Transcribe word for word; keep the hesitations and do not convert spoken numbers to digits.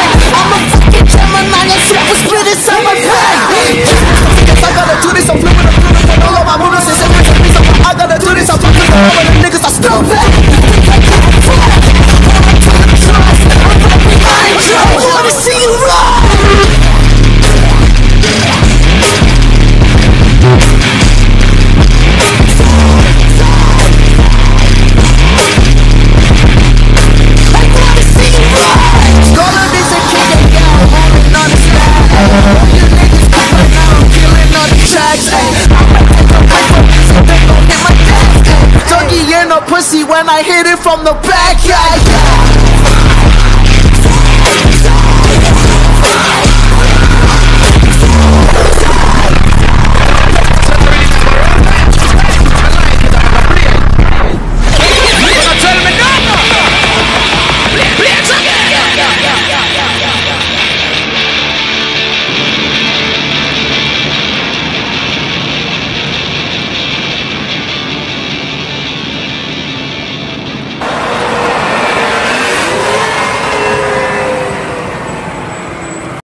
I'm a fucking Gemini and super split inside my back. I gotta do this, I'm flipping, I'm flipping all of my moves. It's every time I gotta do this, I'm flipping all of the niggas are stupid. I can't fuck, I'm trying to trust, I'm gonna be behind you. I wanna see you run. Pussy when I hit it from the back, yeah, yeah.